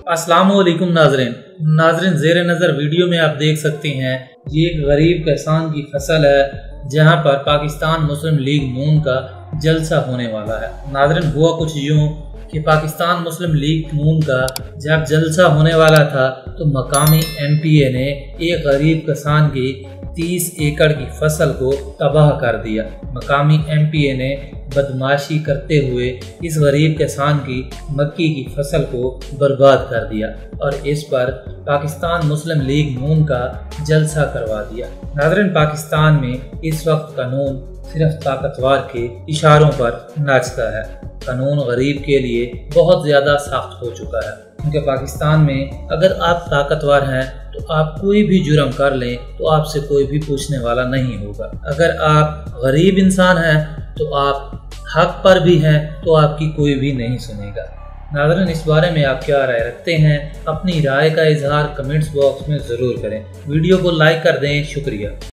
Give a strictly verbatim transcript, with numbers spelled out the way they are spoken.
अस्सलाम वालेकुम नाजरीन नाजरीन ज़ेर नज़र वीडियो में आप देख सकते हैं ये एक गरीब किसान की फसल है जहां पर पाकिस्तान मुस्लिम लीग नून का जलसा होने वाला है। नाजरीन हुआ कुछ यूँ कि पाकिस्तान मुस्लिम लीग नून का जब जलसा होने वाला था तो मकामी एम पी ए ने एक गरीब किसान की तीस एकड़ की फसल को तबाह कर दिया। मकामी एम पी ए ने बदमाशी करते हुए इस गरीब किसान की मक्की की फसल को बर्बाद कर दिया और इस पर पाकिस्तान मुस्लिम लीग नून का जलसा करवा दिया। नाज़रीन पाकिस्तान में इस वक्त कानून सिर्फ ताकतवर के इशारों पर नाचता है। कानून गरीब के लिए बहुत ज़्यादा सख्त हो चुका है क्योंकि पाकिस्तान में अगर आप ताकतवर हैं तो आप कोई भी जुर्म कर लें तो आपसे कोई भी पूछने वाला नहीं होगा। अगर आप गरीब इंसान हैं तो आप हक पर भी हैं तो आपकी कोई भी नहीं सुनेगा। नाज़रीन इस बारे में आप क्या राय रखते हैं? अपनी राय का इजहार कमेंट्स बॉक्स में ज़रूर करें। वीडियो को लाइक कर दें। शुक्रिया।